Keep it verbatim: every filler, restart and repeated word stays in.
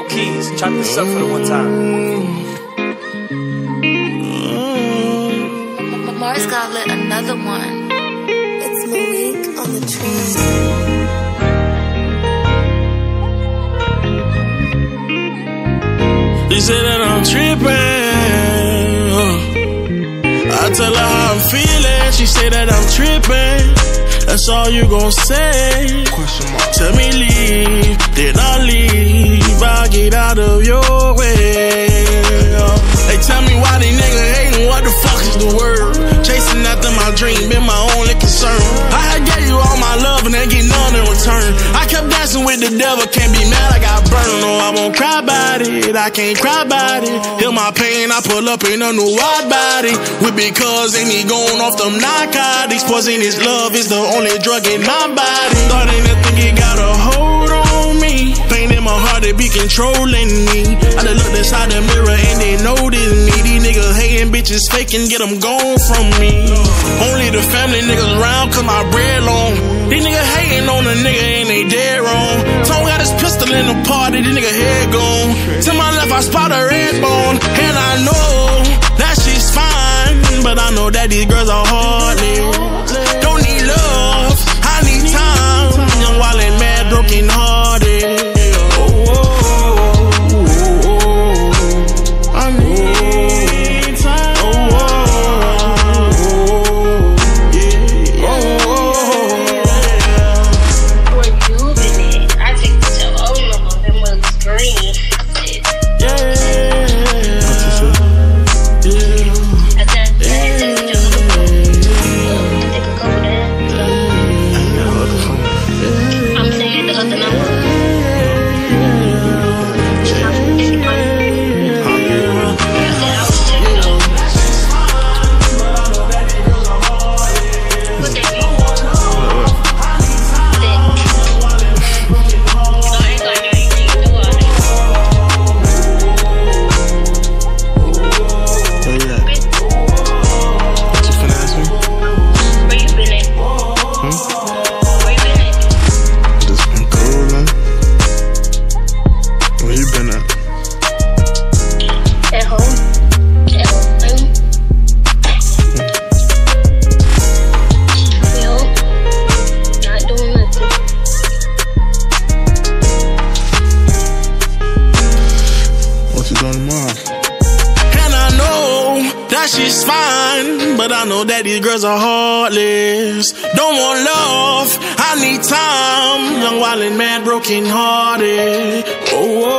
Keys, chop this up for the one time. Mars Goblet, another one. It's Malik on the train. They say that I'm tripping. uh. I tell her how I'm feeling. She say that I'm tripping. That's all you gon' say. Tell me leave, then I leave. I'll get out of your way. They tell me why these niggas hating. What the fuck is the word? Chasing after my dream been my only concern. I gave you all my love and ain't get none in return. I kept dancing with the devil, can't be mad, I got burned. No, I won't cry about it, I can't cry about it. Heal my pain, I pull up in a new wide body. With because ain't he going off them narcotics. Poisonous love is the only drug in my body. Thought ain't nothing, it got a hold on me. Pain in my heart, it be controlling me. I done looked inside the mirror and they noticed me. These niggas hating, bitches faking, get them gone from me. Only the family niggas around cause my bread long. These niggas hating on the nigga and they dead wrong. Tone got his pistol in the party, this nigga head gone. To my left I spot a red bone. And I know that she's fine, but I know that these girls are heartless. Don't need love, I need time. Young, wild and mad, broken hearted. She's fine, but I know that these girls are heartless. Don't want love, I need time. Young, wild and mad, broken hearted. Oh, oh.